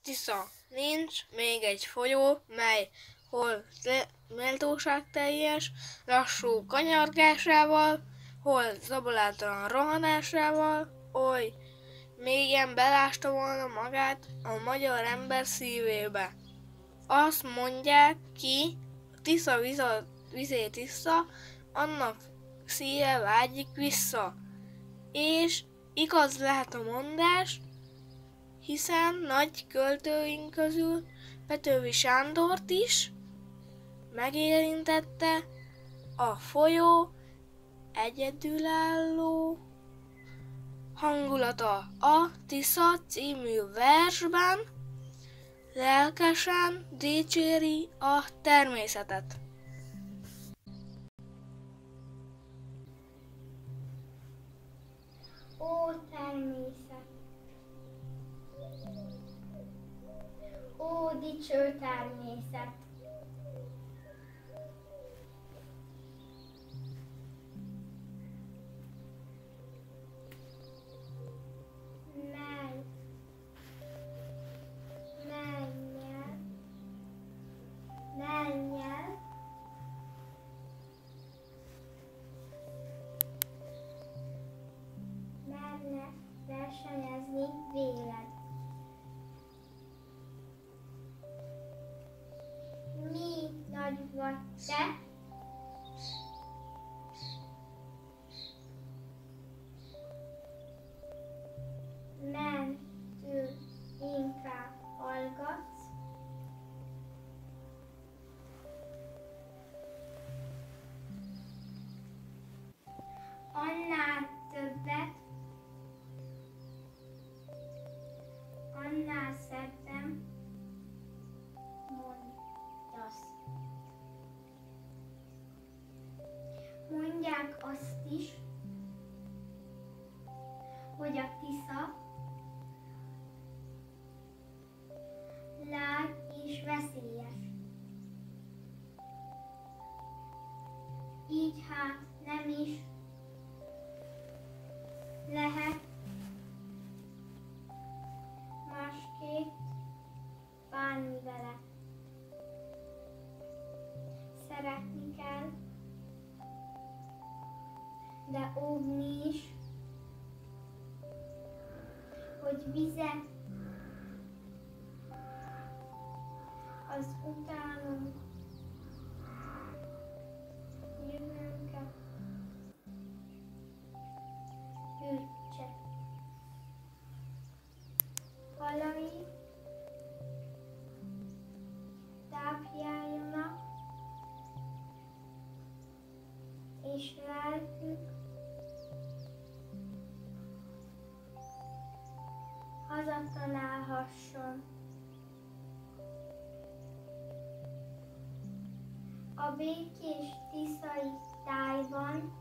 Tisza. Nincs még egy folyó, mely hol méltóságteljes, lassú kanyargásával, hol zabolátalan rohanásával, oly mélyen belásta volna magát a magyar ember szívébe. Azt mondják ki, Tisza vizét issza, annak szíve vágyik vissza. És igaz lehet a mondás, hiszen nagy költőink közül Petőfi Sándort is megérintette a folyó egyedülálló hangulata. A Tisza című versben lelkesen dicséri a természetet. Ó természet! Ó dicső természet! Mennyel merne versenyezni véled. Mi nagy vagy te, mentő inkább hallgatsz, annál többet, annál szebben mondasz. Mondják azt is, hogy a Tisza lágy és veszélyes. Így hát nem is lehet másképp bánni vele. Szeretni kell, de óvni is, hogy vize az utánunk jövőnket hűtse. Falai tápláljanak, és lelkük hazatalálhasson. A békés tiszai tájban